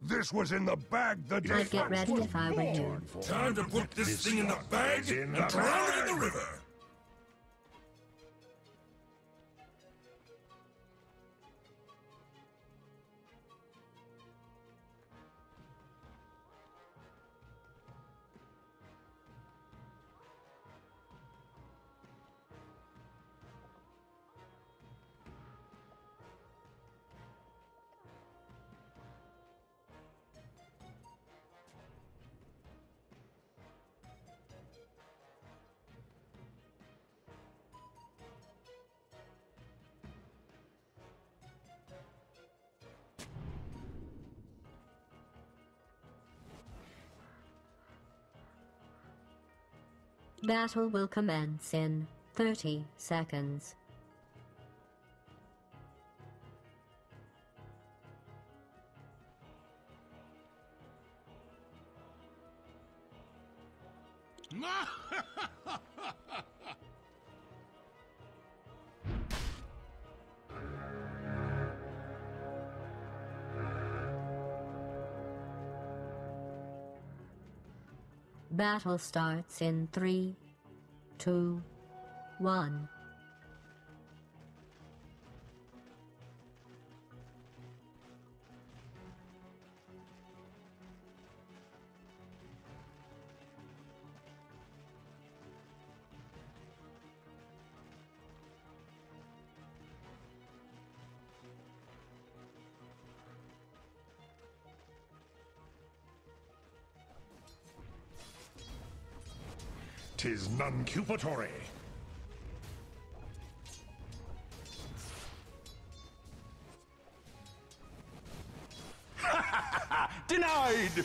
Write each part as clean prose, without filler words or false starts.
This was in the bag the day I'd get ready if I were you. Time to put this thing in the bag and drown it in the river! Battle will commence in 30 seconds. Battle starts in 3, 2, 1. Tis non-cupatory. Denied!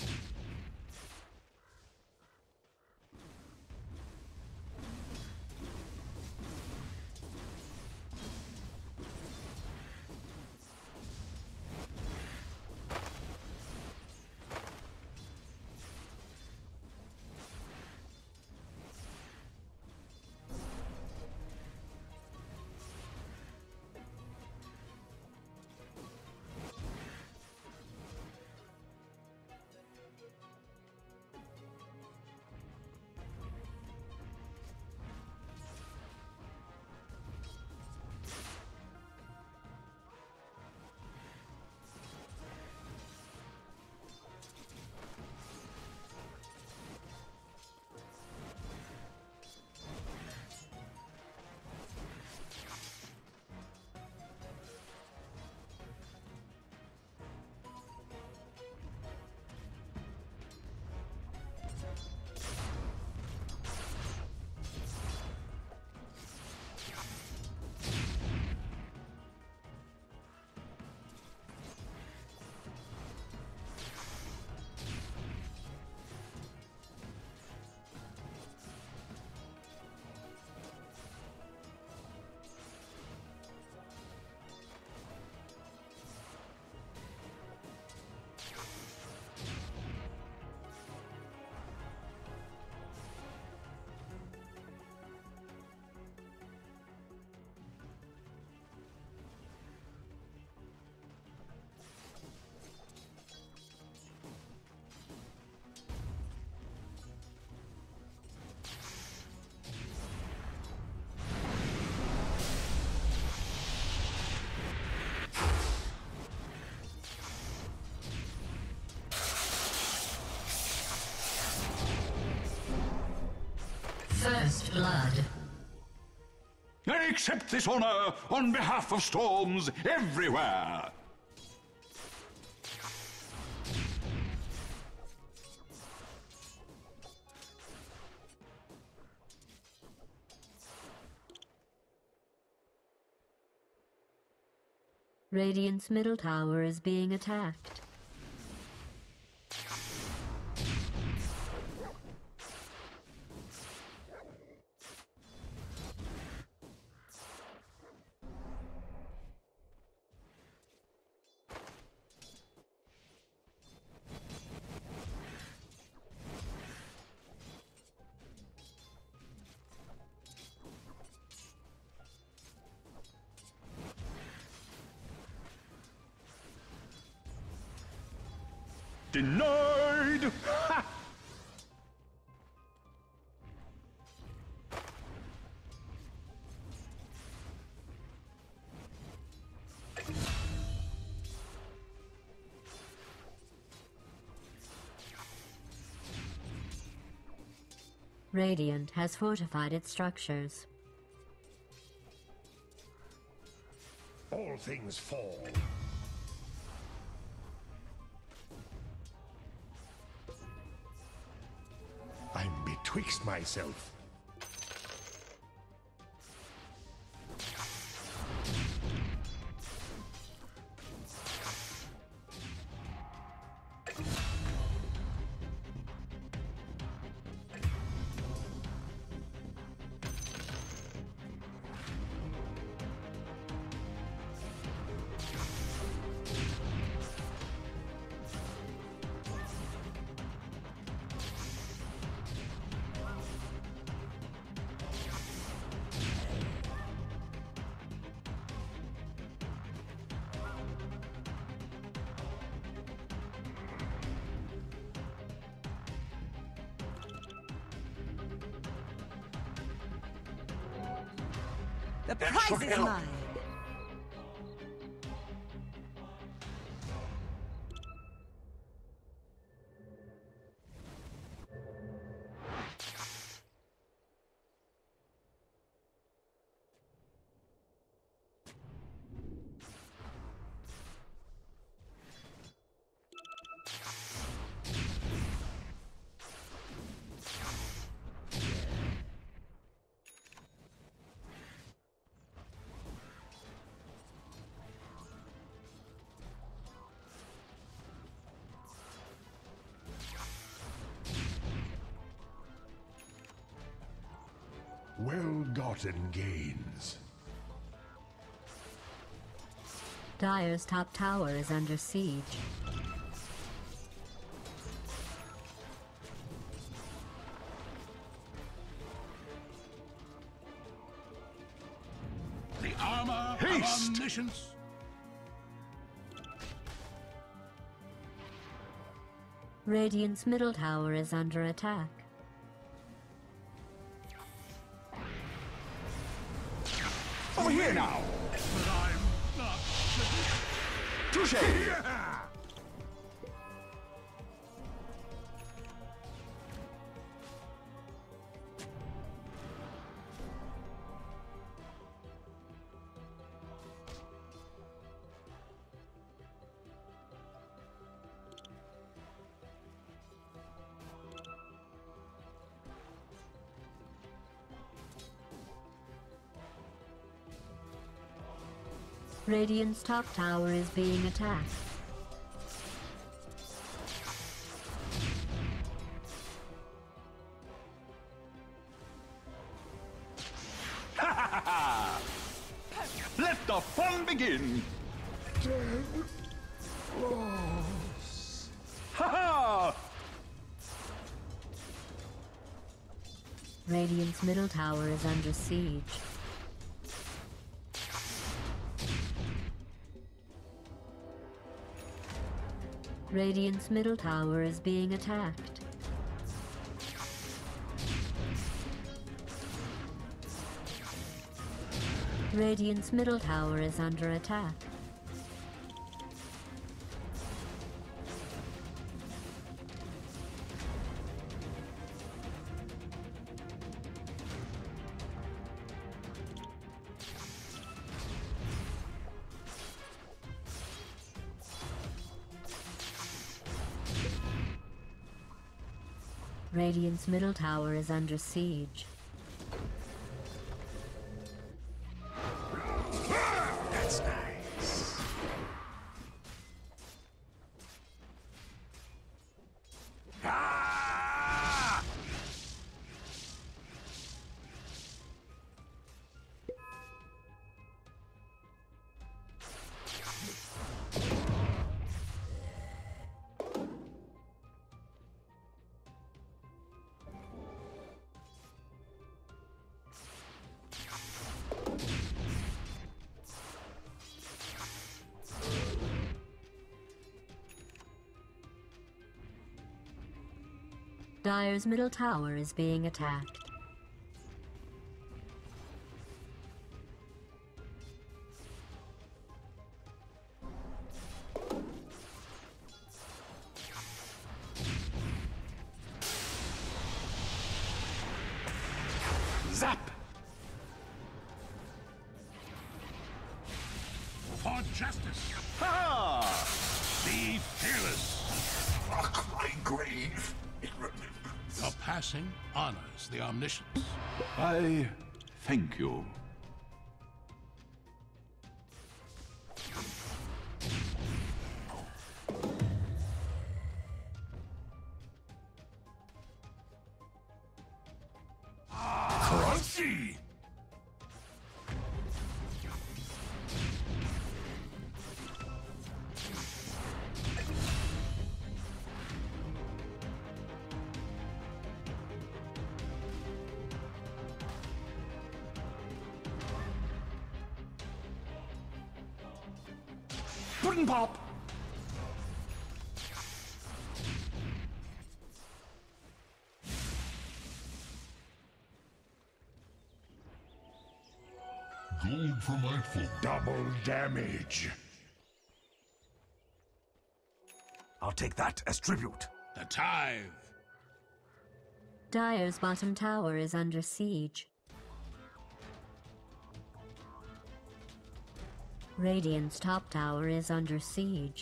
First blood. I accept this honor on behalf of storms everywhere! Radiant's middle tower is being attacked. Denied! Ha! Radiant has fortified its structures. All things fall. I'm betwixt myself. The prize is mine. Well-gotten gains. Dire's top tower is under siege. The armor Haste! of omniscience. Radiant's middle tower is under attack. Over here now! But I'm not. Touche! Radiant's top tower is being attacked. Let the fun begin! Ha ha! Radiant's middle tower is under siege. Radiant's middle tower is being attacked. Radiant's middle tower is under attack. Radiant's middle tower is under siege. That's nice. Ah! Dire's middle tower is being attacked. Zap! For justice! Ha! Be fearless! Rock my grave. Your passing honors the omniscience. I thank you. Crunchy! Puddin' pop! Gold for my full. Double damage. I'll take that as tribute. The tithe! Dire's bottom tower is under siege. Radiant's top tower is under siege.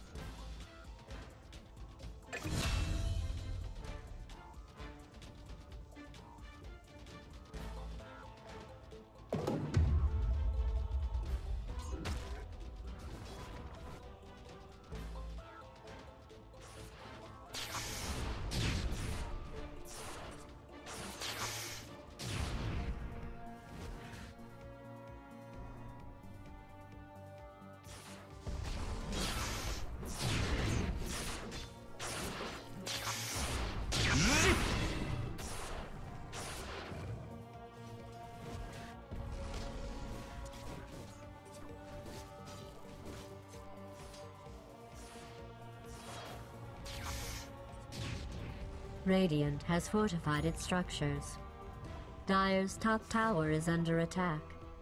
Radiant has fortified its structures. Dire's top tower is under attack.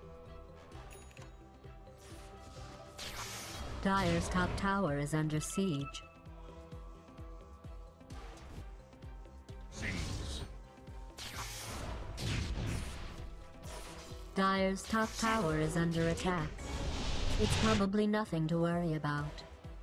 Dire's top tower is under siege. Seize. Dire's top tower is under attack. It's probably nothing to worry about.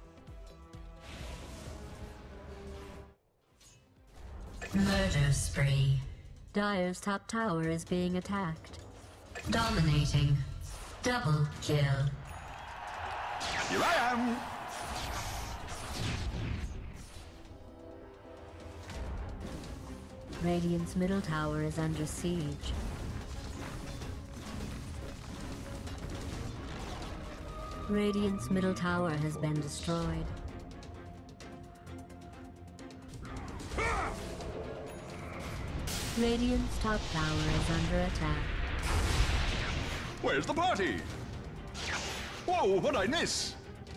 Murder spree. Dire's top tower is being attacked. Dominating. Double kill. Here I am! Radiant's middle tower is under siege. Radiant's middle tower has been destroyed. Radiant's top tower is under attack. Where's the party? Whoa, what'd I miss?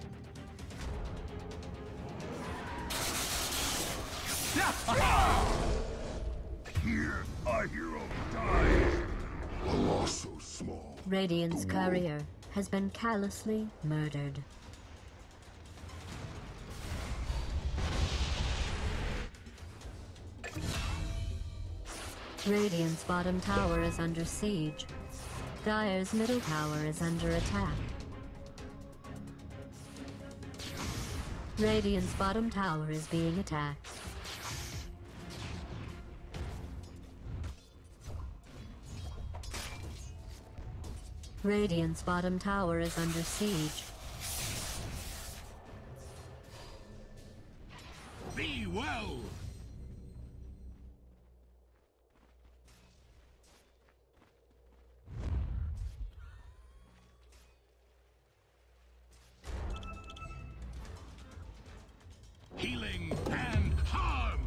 Here, our hero dies. A loss so small. Radiant's courier has been callously murdered. Radiant's bottom tower is under siege. Dire's middle tower is under attack. Radiant's bottom tower is being attacked. Radiant's bottom tower is under siege. Be well! Healing and harm!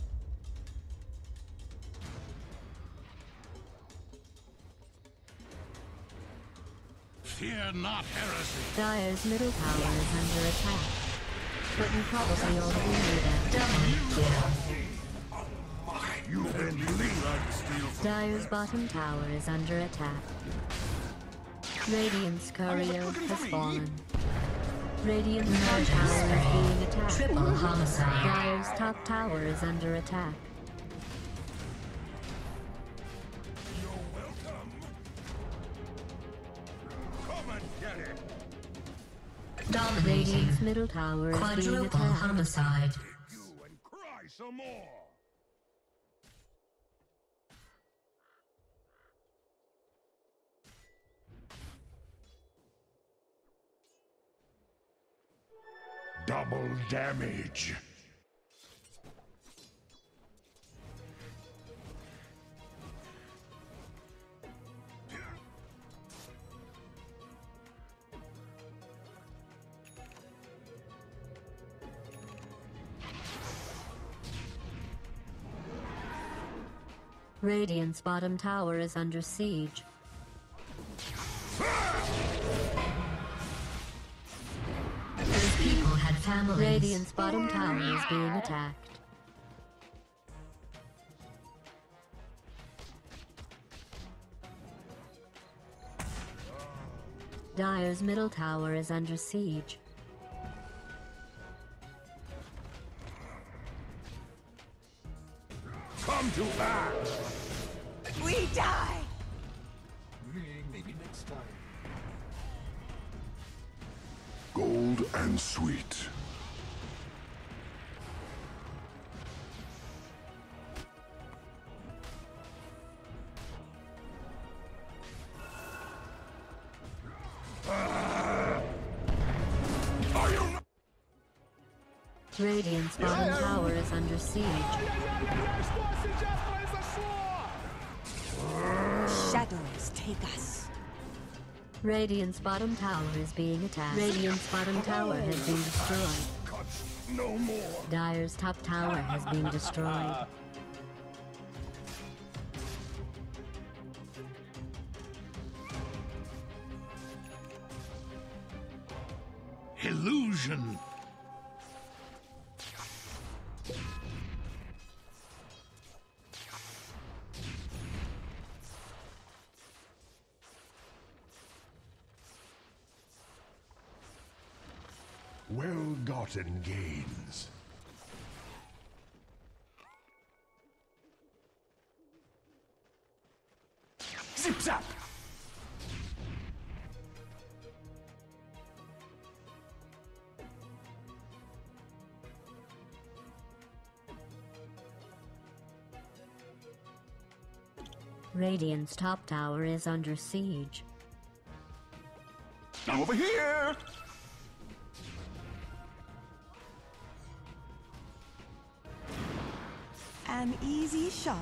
Fear not heresy. Dire's middle tower is under attack. But you probably already knew that. Double kill. You've been bleeding. Dire's bottom tower is under attack. Radiant's courier has fallen. Radiant's top tower is being attacked. Triple homicide. Dire's top tower is under attack. You're welcome. Come and get it. Dominating. Radiant's middle tower is being Quadruple attacked. homicide. You and cry some more. Double damage. Radiant's bottom tower is under siege. Those people had families. Radiant's bottom tower is being attacked. Dire's middle tower is under siege. Come to that. We die! Maybe next time. Gold and sweet. Radiant's bottom tower is under siege. Shadows take us. Radiant's bottom tower is being attacked. Radiant's bottom tower has been destroyed. Cuts no more. Dire's top tower has been destroyed. Illusion. Well-gotten gains. Zip zap! Radiant's top tower is under siege. Now over here! An easy shot.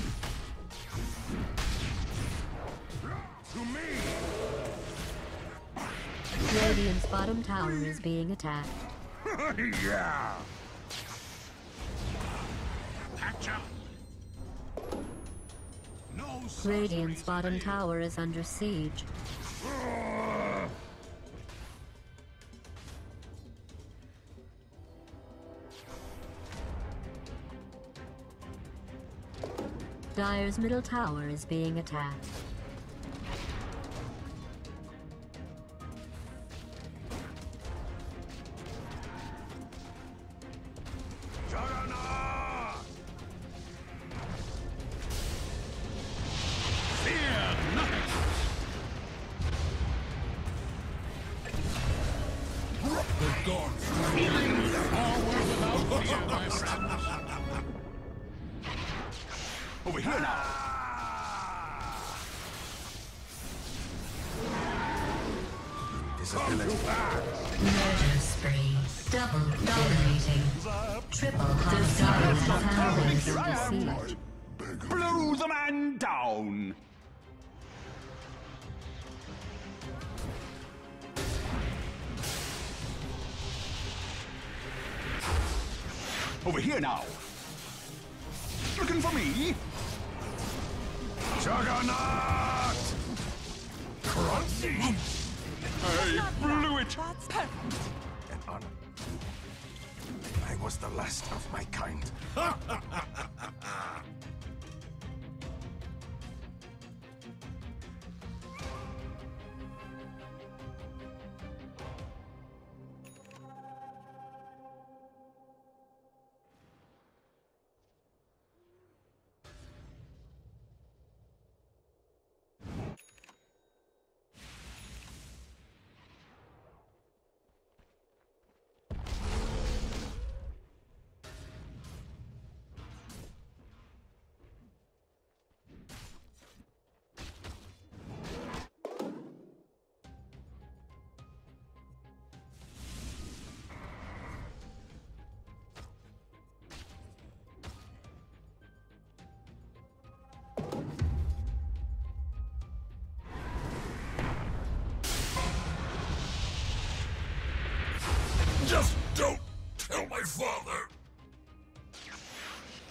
To me. Radiant's bottom tower is being attacked. Yeah. No. Radiant's bottom tower is under siege. Dire's middle tower is being attacked. Juggernaut! Fear nothing! The gods. Over here now! Disability. Murder spree. Double dominating. Triple homicide. Tower is Here I under am. siege. Blow the man down! Over here now! Looking for me? Juggernaut! Crunchy! I blew it! That's perfect. An honor. I was the last of my kind.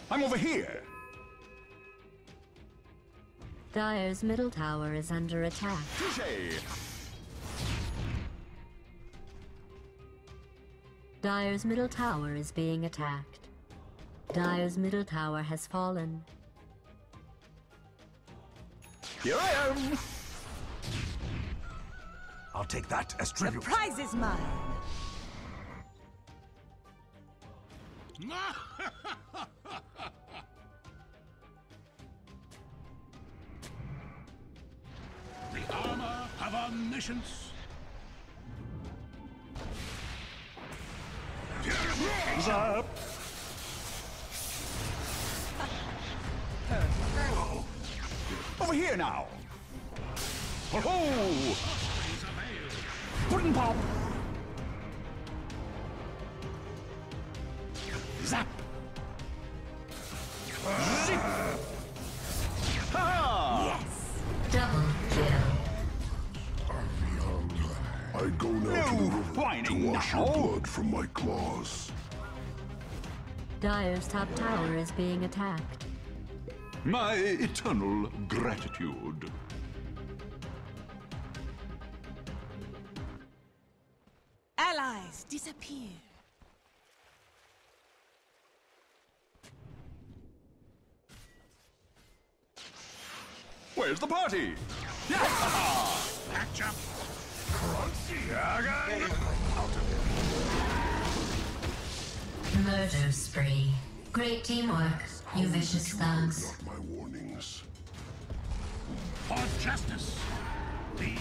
I'm over here. Dire's middle tower is under attack. Touché. Dire's middle tower is being attacked. Dire's middle tower has fallen. Here I am. I'll take that as The tribute. prize is mine. The armor of omniscience. Zap. Over here now. Ho ho! Puddin' pop. Zap. Zip. Ha! Yes. Double kill. I go now No to the river to whining wash now. your blood from my claws. Dire's top tower is being attacked. My eternal gratitude. Allies disappear. Where's the party? Patch up. Murder spree. Great teamwork, you vicious thugs. Not my warnings. For justice. The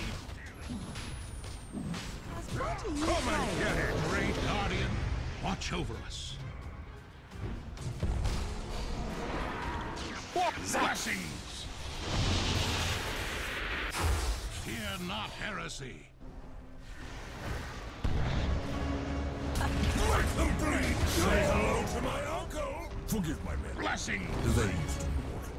What do you Come and say? get it, great guardian. Watch over us. Blessings. Fear not heresy. Let them bleed! Say hello to my uncle! Forgive my men. Blessings. They used to be mortal.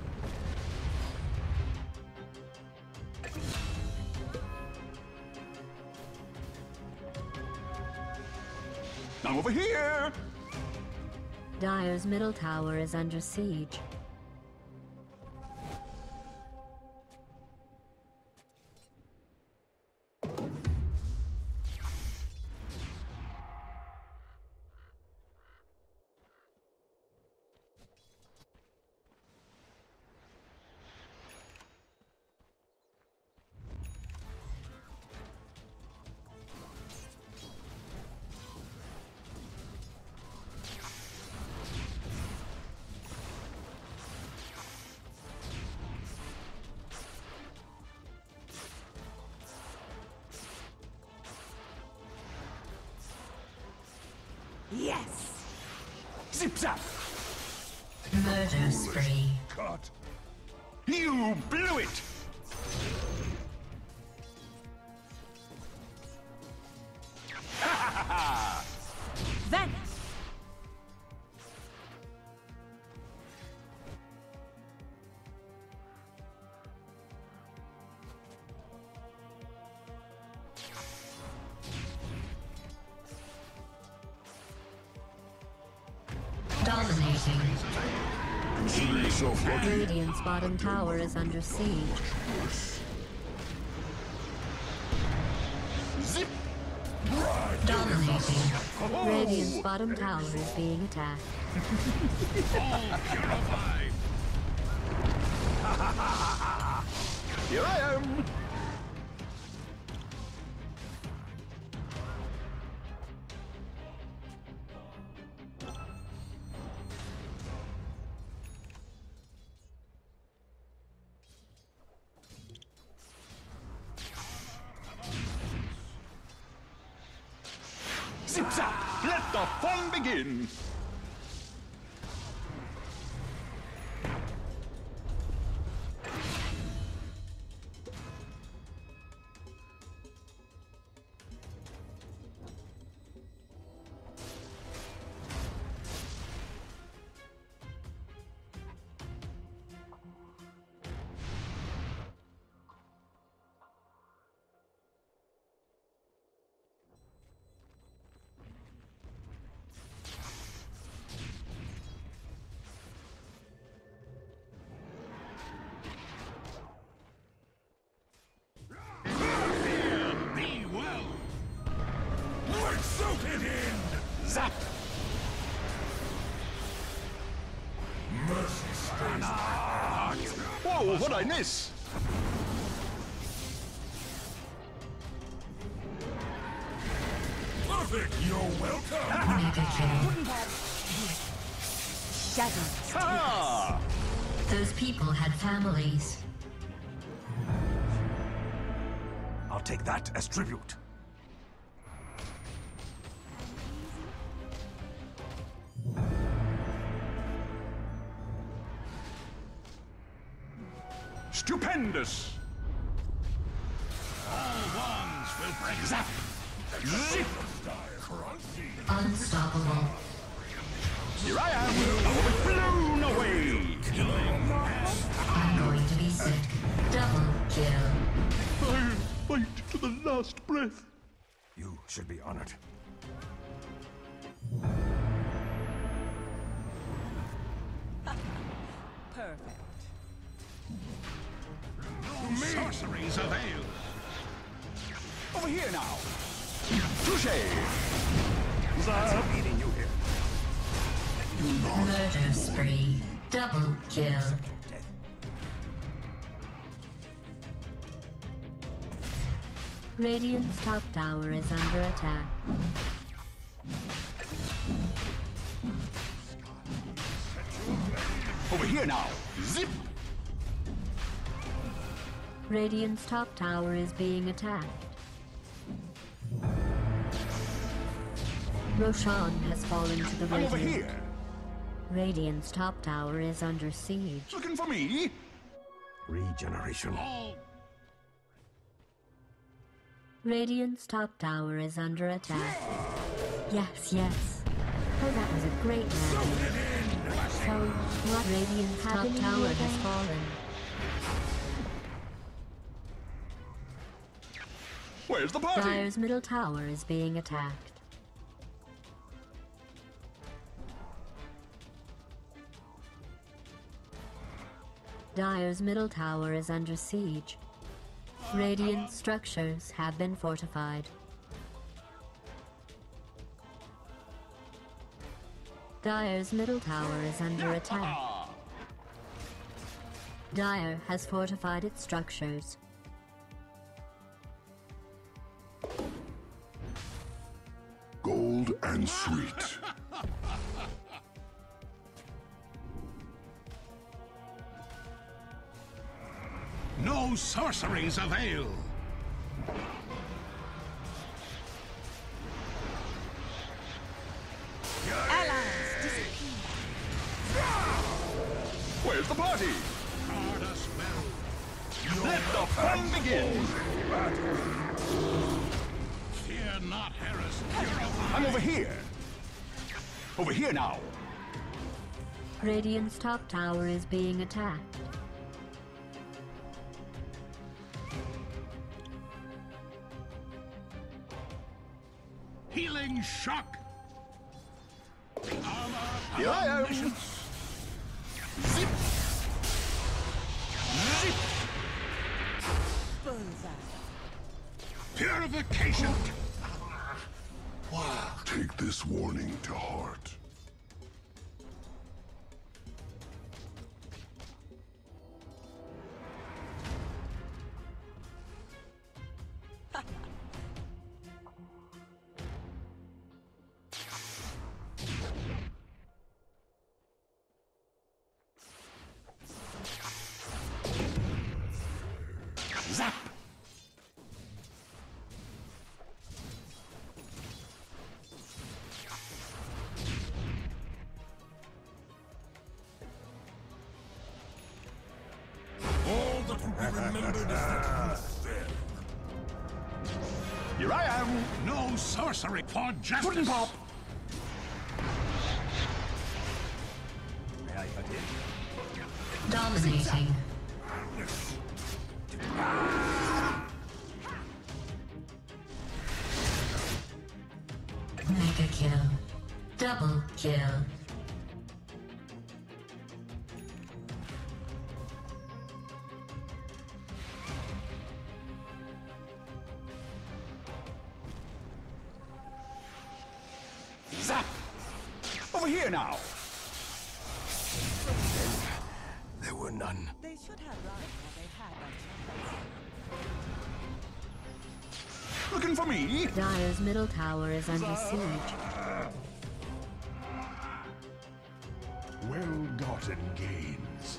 I'm over here. Dire's middle tower is under siege. Yes. Zip zap! Murder spree. Cut! You blew it. Venice. Dominating. Consider yourself lucky. Radiant's bottom tower is under siege. Zip. Dominating. Radiant's bottom tower is being attacked. All purified. Here I am. Zip zap! Let the fun begin. Zap! Mercy stays. Whoa, what'd I miss? Perfect. You're welcome. Mega kill. Shadows. Ah! Those people had families. I'll take that as tribute. Stupendous! All ones will break. Zap! Zip! Unstoppable. Here I am! Blown away! I'm going to be sick. Double kill. I'll fight to the last breath. You should be honored. Perfect. Sorceries avail. Over here now! Touché! Zap! Eating you here. Murder spree. Double kill. Radiant's top tower is under attack. Over here now! Zip! Radiant's top tower is being attacked. Roshan has fallen to the I'm over Radiant. here! Radiant's top tower is under siege. Looking for me? Regeneration. Radiant's top tower is under attack. Yes, yes. Oh, that was a great landing. So, what? Radiant's top tower has fallen. Where's the party? Dire's middle tower is being attacked. Dire's middle tower is under siege. Radiant structures have been fortified. Dire's middle tower is under attack. Dire has fortified its structures. Gold and sweet. No sorceries avail. Allies disappear. Where's the party? Guard us well. Let the fun begin! Fear not, Harris. Purify. I'm over here! Over here now! Radiant's top tower is being attacked. Healing shock. The armor Here I am! omniscience. Zip! Zip! Bullseye. Purification. Take this warning to heart. Zap! All that will be remembered is that you fell. Here I am! No sorcery for justice. Puddin' pop! May I begin? Dominating. Mega kill. Double kill. Zap! Here now! There were none. They should have run while they had that chance. Looking for me? Dire's middle tower is under siege. Well-gotten gains.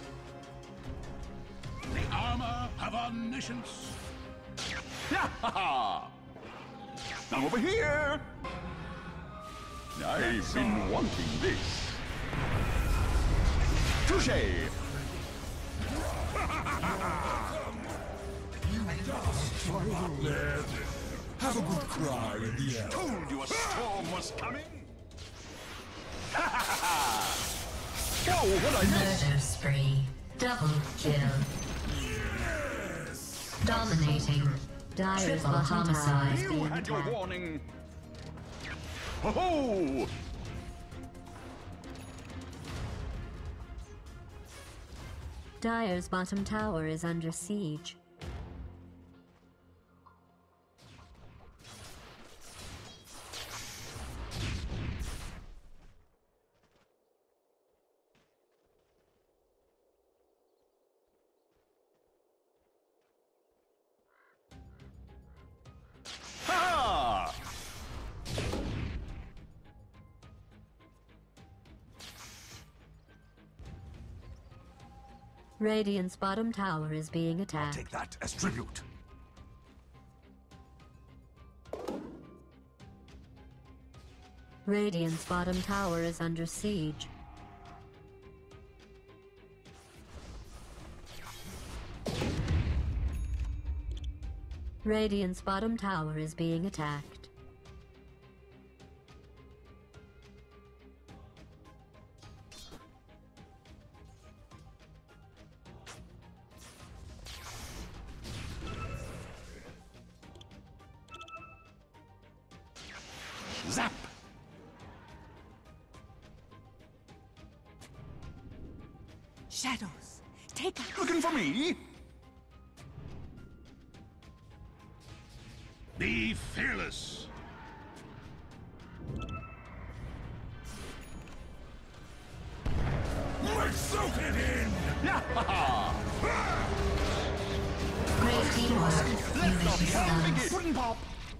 The armor of omniscience. Now over here! I've been wanting this. Touché! Have a good cry in the air. Told you a storm was coming! Oh, what I missed! Murder spree. Double kill. Dominating. Dire's Triple bottom tower homicide. is You being had your attacked. warning! Ho-ho! Dire's bottom tower is under siege. Ha! Radiant's bottom tower is being attacked. Take that as tribute. Radiant's bottom tower is under siege. Radiant's bottom tower is being attacked. Zap! Shadows, take us. Looking for me? Be fearless. Let's soak it in! Great teamwork. You vicious thugs. Wooden pop!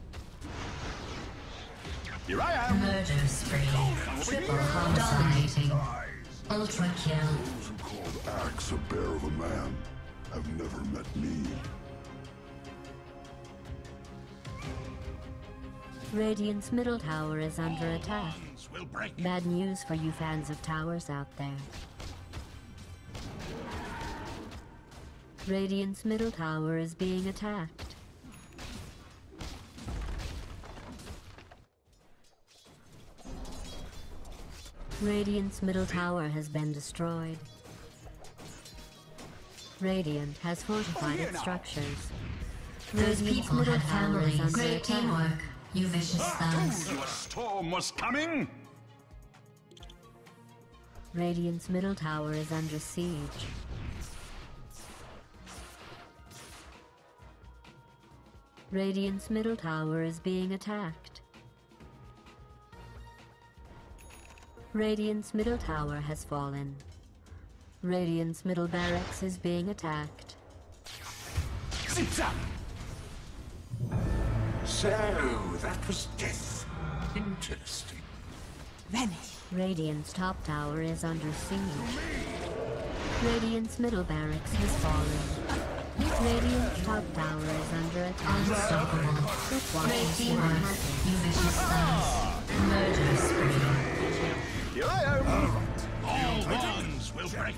Here I am! Murder spree. Triple homicide. Ultra kill. Those who called Axe a bear of a man have never met me. Radiant's middle tower is under attack. Bonds will break. Bad news for you fans of towers out there. Radiant's middle tower is being attacked. Radiant's middle tower has been destroyed. Radiant has fortified its structures. Those Radiant's people middle had tower is families. under Great attack. teamwork. You vicious thugs. Told you a storm was coming! Radiant's middle tower is under siege. Radiant's middle tower is being attacked. Radiant's middle tower has fallen. Radiant's middle barracks is being attacked. Zip-zap! So, that was death. Interesting. Vanish. Radiant's top tower is under siege. Radiant's middle barracks has fallen. Radiant's top tower is under attack. Unstoppable. Just watch Great and see what teamwork. happens. You vicious thugs. Murder spree. Here I am! All bonds will break.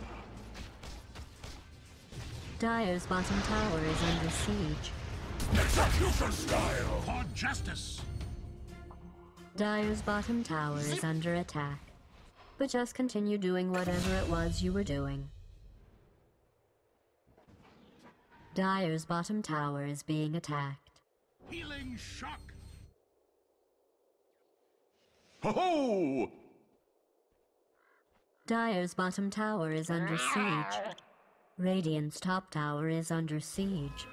Dire's bottom tower is under siege. Execution style! For justice. Dire's bottom tower is under attack. But just continue doing whatever it was you were doing. Dire's bottom tower is being attacked. Healing shock. Ho-ho! Dire's bottom tower is under siege. Radiant's top tower is under siege.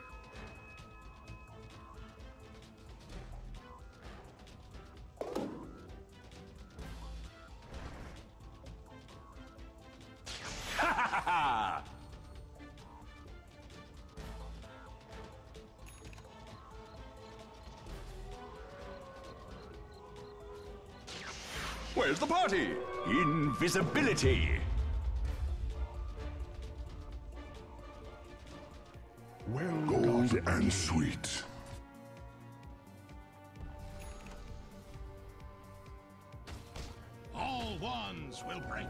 Where's the party? Invisibility. Gold and sweet. All wands will break.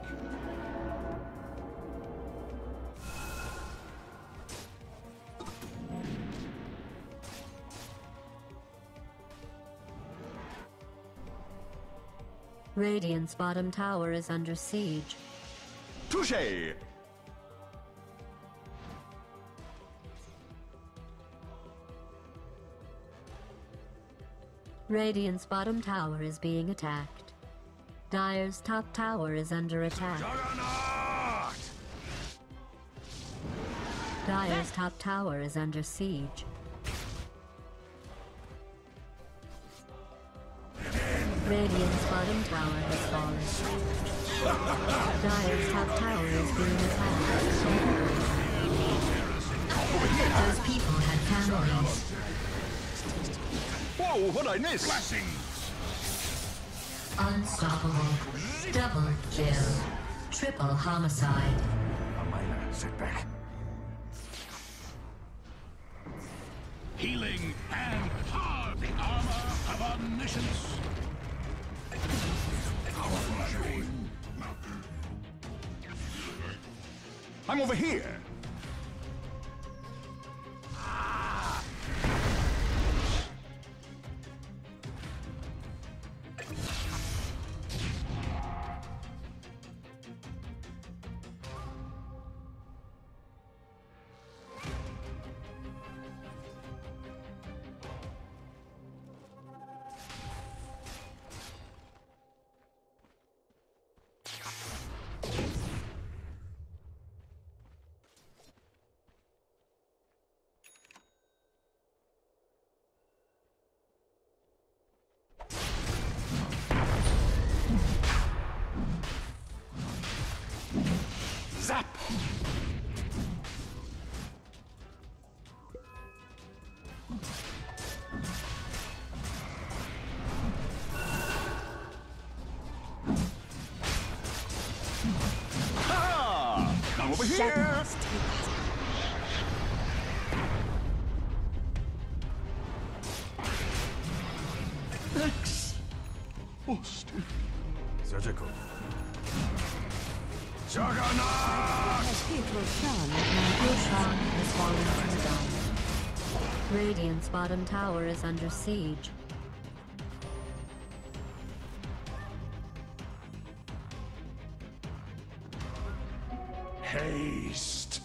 Radiant's bottom tower is under siege. Touché! Radiant's bottom tower is being attacked. Dire's top tower is under attack. Juggernaut! Dire's top tower is under siege. Radiant's bottom tower has fallen. Dire's top tower is being attacked. Those people had families. Whoa, what'd I miss? Blessings! Unstoppable. Double kill. Triple homicide. Amina, sit back. Healing and power, the armor of omniscience. I'm over here. Zap! Ha! Come over here! Shadows take us. Exhausted. Surgical. Juggernaut! Roshan has fallen to the ground. Radiant's bottom tower is under siege. Haste!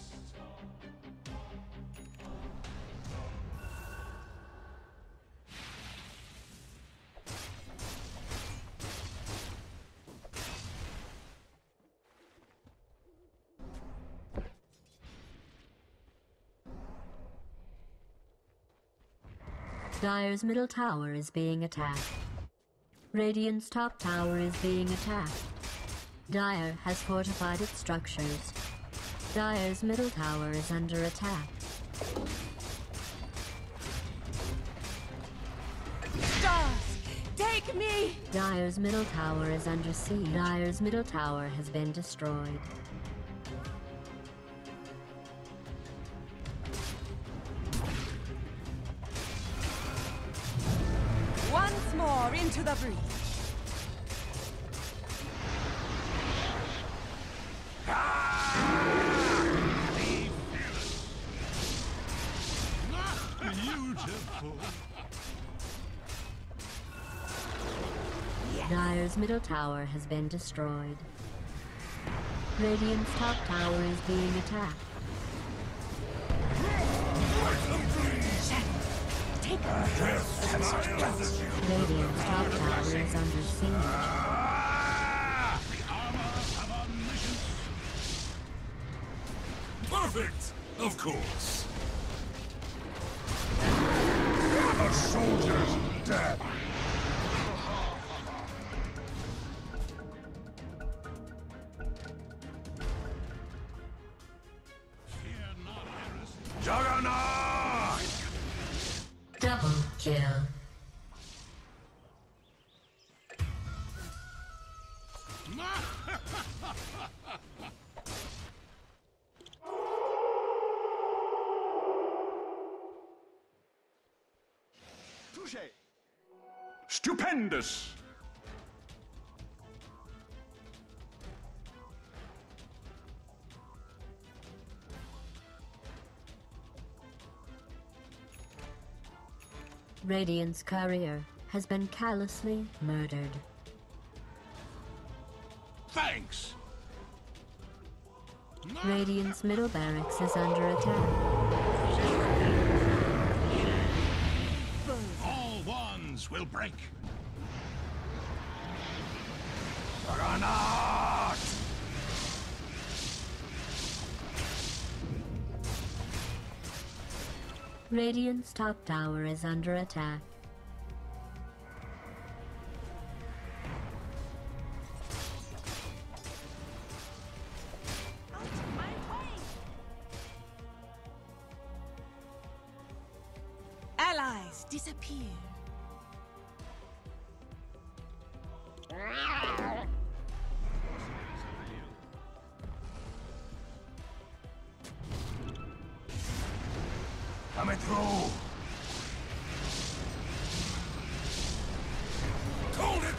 Dire's middle tower is being attacked. Radiant's top tower is being attacked. Dire has fortified its structures. Dire's middle tower is under attack. Stars, take me! Dire's middle tower is under siege. Dire's middle tower has been destroyed. Once more into the breach. Beautiful! Dire's middle tower has been destroyed. Radiant's top tower is being attacked. Take us. Radiant's top tower is under siege. The armor of omniscience. Perfect! Of course. The soldiers dead. Fear not, heresy. Juggernaut! Double kill. Touché! Stupendous! Radiant's courier has been callously murdered. Thanks! Radiant's middle barracks is under attack. All wands will break. Granat! Radiant's top tower is under attack. Allies disappear. Coming through! Hold it!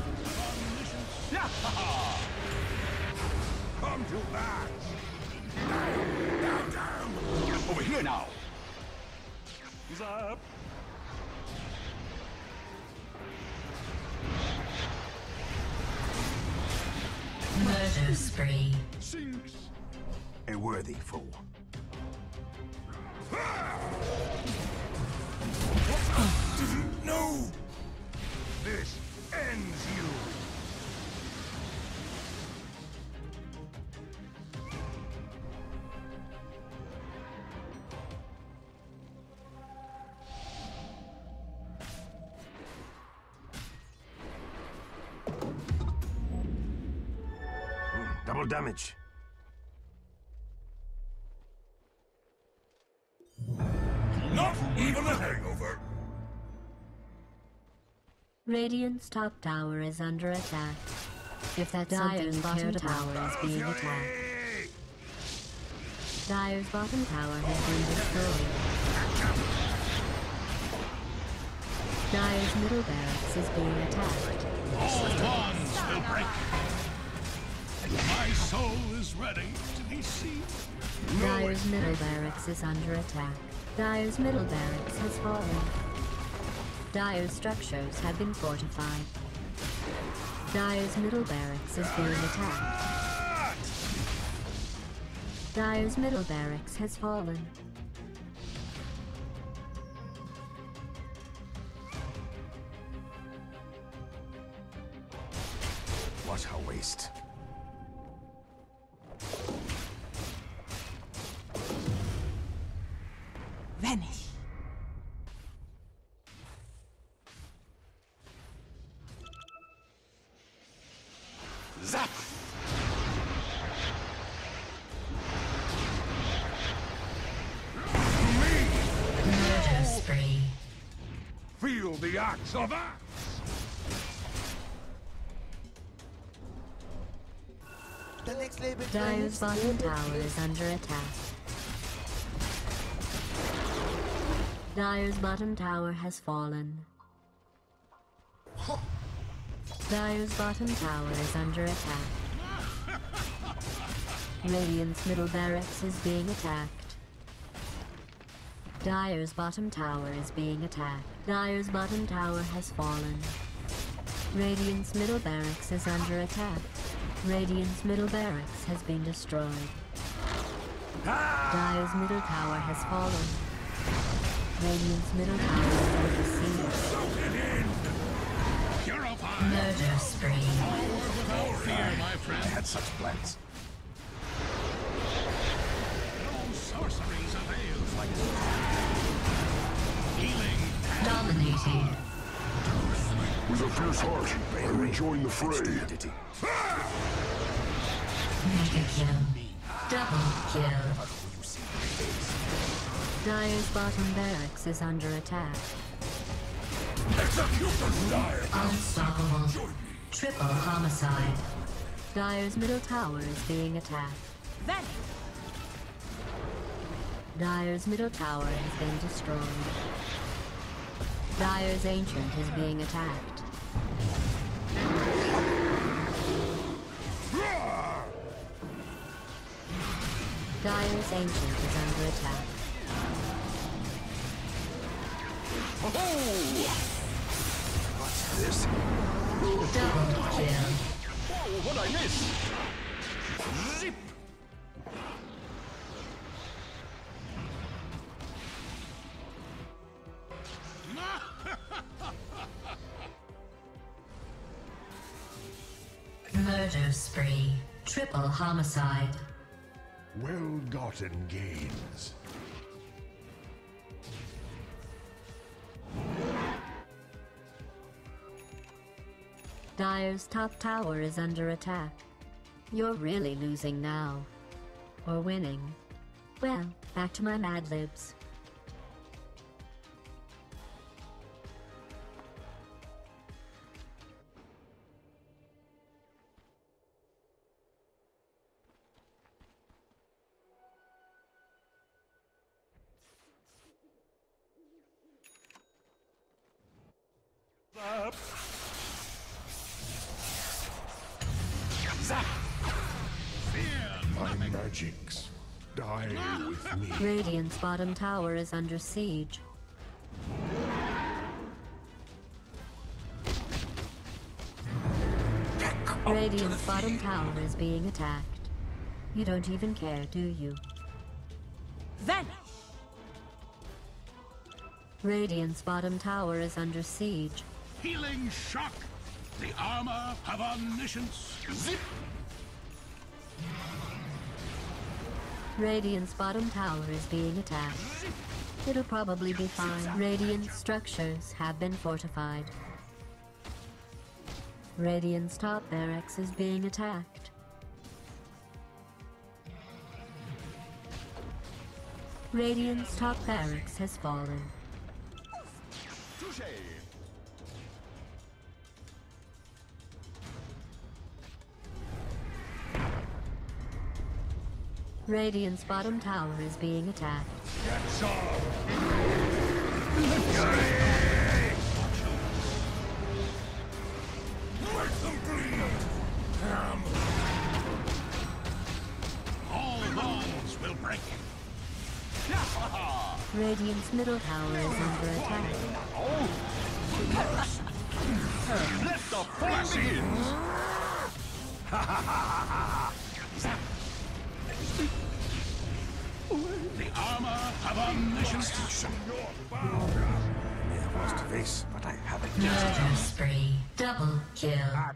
Come to that! Down, down! Over here now! Zap! Murder spree. Sinks! A worthy fool. Didn't know! This ends you! Double damage. Not even a hangover. Radiant's top tower is under attack. If that Dire's bottom tower is being attacked. Dire's bottom tower has been destroyed. Dire's middle barracks is being attacked. All wands will break. My soul is ready to be seen. Dire's middle barracks is under attack. Dire's middle barracks has fallen. Dire's structures have been fortified. Dire's middle barracks is being attacked. Dire's middle barracks has fallen. What a waste. Vanish. Zap! Murder spree. Feel the axe of axe! Dire's bottom tower is under attack. Dire's bottom tower has fallen. Dire's bottom tower is under attack. Radiant's middle barracks is being attacked. Dire's bottom tower is being attacked. Dire's bottom tower has fallen. Radiant's middle barracks is under attack. Radiant's middle barracks has been destroyed. Dire's middle tower has fallen. Radiant's middle tower is under siege. Purify. Murder spree. Forward without fear, my I friend. had such plans. No sorceries avail. Healing. Dominating. With a fierce heart, I rejoin the fray. Stupidity. Mega kill. Double kill. Dire's bottom barracks is under attack. Execution dire! Unstoppable. Triple homicide. Dire's middle tower is being attacked. Vanish. Dire's middle tower has been destroyed. Dire's Ancient is being attacked. Dire's Ancient is under attack. Oh! What's this? Double kill. Whoa, what'd I miss? Zip! Murder spree. Triple homicide. Well-gotten gains. Dire's top tower is under attack. You're really losing now. Or winning. Well, back to my Mad Libs. Up. My magics die with me. Radiant's bottom tower is under siege. Radiant's bottom tower is being attacked. You don't even care, do you? Vanish! Radiant's bottom tower is under siege. Healing shock. The armor of omniscience. Zip! Radiant's bottom tower is being attacked. It'll probably be fine. Radiant structures have been fortified. Radiant's top barracks is being attacked. Radiant's top barracks has fallen. Touché! Radiant's bottom tower is being attacked. All walls will break. Radiant's middle tower is under attack. Oh! Let the fun begin! The armor of omniscience. May have lost a face, but I haven't. Murder spree. Double kill.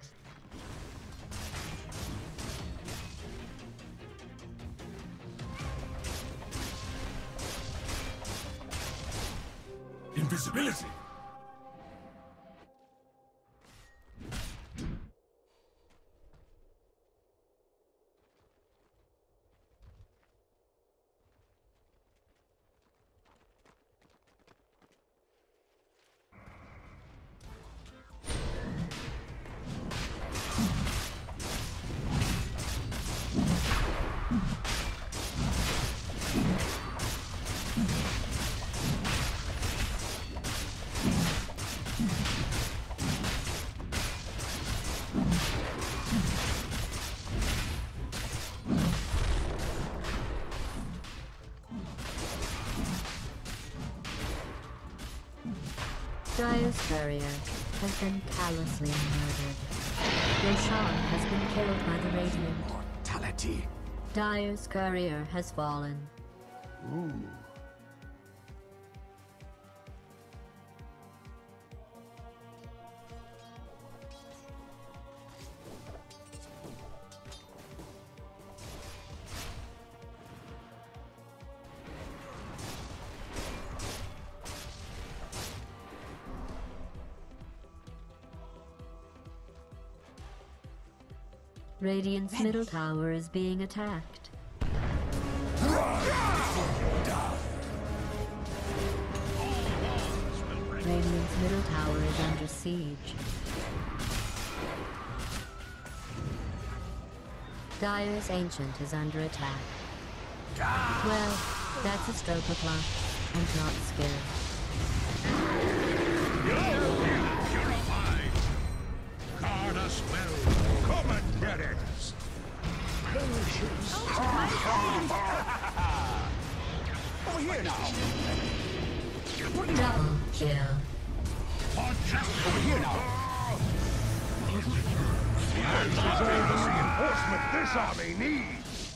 Invisibility. Dire's courier has been callously murdered. Roshan has been killed by the Radiant. Mortality. Dire's courier has fallen. Ooh. Radiant's middle tower is being attacked. Radiant's middle tower is under siege. Dire's Ancient is under attack. Well, that's a stroke of luck, and not skill. kill. Over here now. The reinforcement this army needs.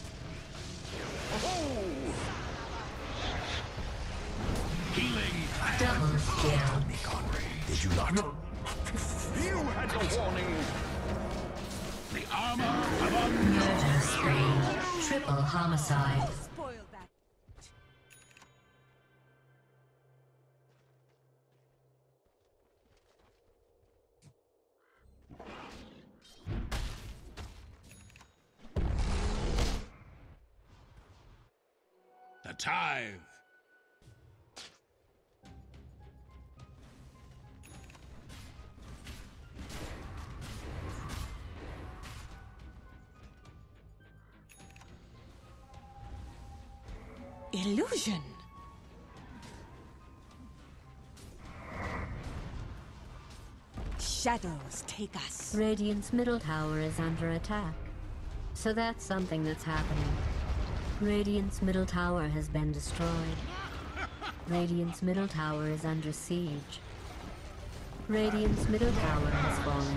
Healing. Double kill. Me, Conrad. Did you not? You had the warning. The armor of Murder spree. Triple homicide. Spoil that. the tithe. Illusion. Shadows take us. Radiant's middle tower is under attack. So that's something that's happening. Radiant's middle tower has been destroyed. Radiant's middle tower is under siege. Radiant's middle tower has fallen.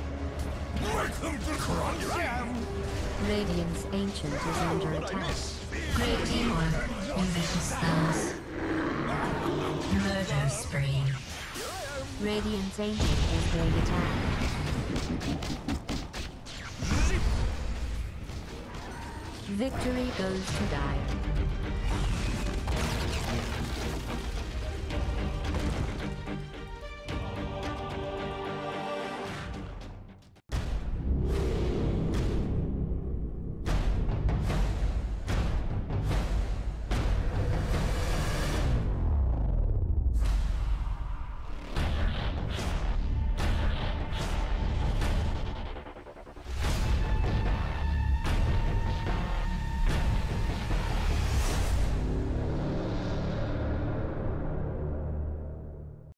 Radiant's ancient is under attack. Great teamwork. Ambitious spells. Murder spree. Radiant's ancient is being attacked. Victory goes to Dire.